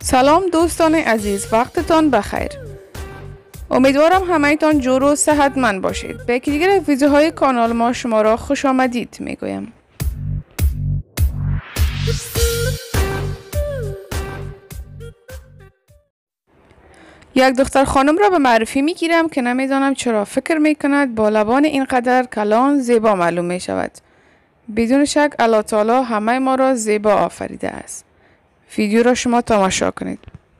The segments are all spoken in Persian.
سلام دوستان عزیز، وقتتان بخیر. امیدوارم همه‌تان جور و صحتمند باشید. به یکی دیگر ویدیوهای کانال ما شما را خوش آمدید میگویم. یک دختر خانم را به معرفی میگیرم که نمیدانم چرا فکر میکند با لبان اینقدر کلان زیبا معلوم می شود. بدون شک الله تعالی همه ما را زیبا آفریده است. ویدیو را شما تماشا کنید.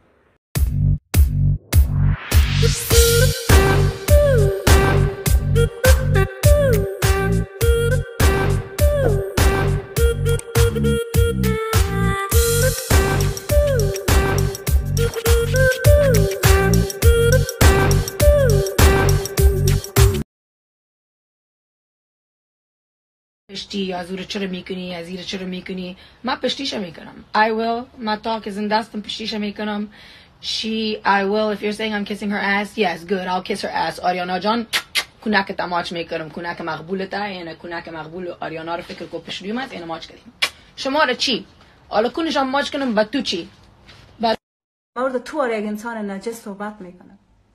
پشتی از او چرا میکنی، از این چرا میکنی؟ من پشتیش میکنم. I will. من تا که زنده استم پشتیش میکنم. I will. If you're saying I'm kissing her ass, yes, good. I'll kiss her ass. آریانا جان کنک تماچ میکنم. کنک مقبولته. اینه کنک مقبول آریانا رو فکر کو پشتیم است. اینه ماچ کردیم. شما رو چی؟ حالا کنشم ماچ کنم با تو چی؟ مورد تو یک انسان نجس صحبت میکنم.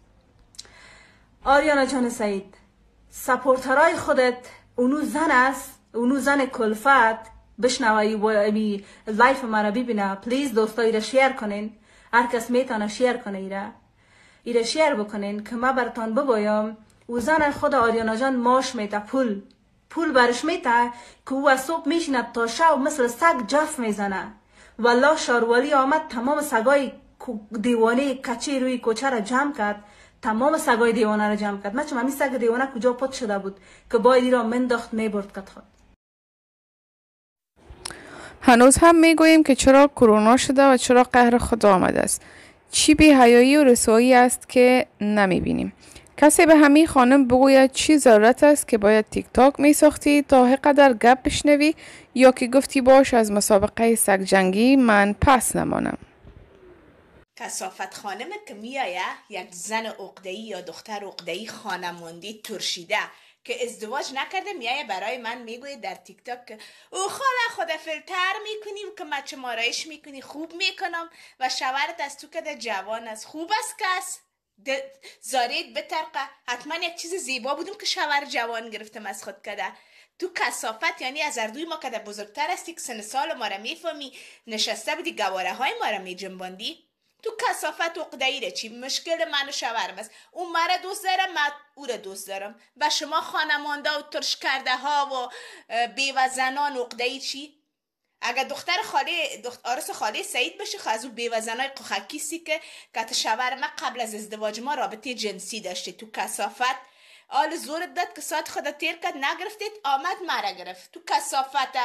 آریانا جان سعید، سپورترای خودت اونو زن است، اونو زن کلفت بشنوی و امی لایف مرا ببینه. پلیز دوستای را شیر کنین، هر کس میتونه شیر کنه ایره شیر بکنین که ما براتان بگویم او زن خود آریانا جان ماش میته، پول برش میته که او از صبح میشیند تا شب مثل سگ جف میزنه. والله شاروالی آمد تمام سگای دیوانه کچی روی کوچه را جمع کرد، تمام سگای دیوانه را جمع کرد. من چون همین سگ دیوانه کجا پت شده بود که باید ای را منداخت میبرد کت خود. هنوز هم میگوییم که چرا کرونا شده و چرا قهر خدا آمده است. چی بی‌حیایی و رسوایی است که نمیبینیم. کسی به همین خانم بگوید چی ضرورت است که باید تیک تاک میساختی تا هقدر گپ بشنوی، یا که گفتی باش از مسابقه سگ جنگی من پس نمانم. کثافت خانم که میایه یک زن عقده‌ای یا دختر عقده‌ای خانماندی ترشیده که ازدواج نکرده میایه برای من میگوید در تیک تاک که او خود فیلتر میکنیم که ما چمارایش میکنی خوب میکنم و شوهرت از تو کده جوان است خوب است کس زارید بترقه حتما یک چیز زیبا بودم که شوهر جوان گرفتم از خود کده. تو کثافت یعنی از اردوی ما کده بزرگتر استی که سن سال ما را میفهمی نشسته بودی گواره های ما را میجنباندی. تو کثافت عقده‌ای چی مشکل من و شوهرم است. اون مرا دوست دارم، من او را دوست دارم. و شما خانمانده و ترش کرده ها و بیوه زنان عقده‌ای چی؟ اگر دختر آرس خاله سعید بشه خب از او بیوه زنای قخکیستی که شوهر من قبل از ازدواج ما رابطه جنسی داشته. تو کثافت آل زورت داد که ساعت خدا تیر کرد نگرفتید آمد مرا گرفت. تو کثافت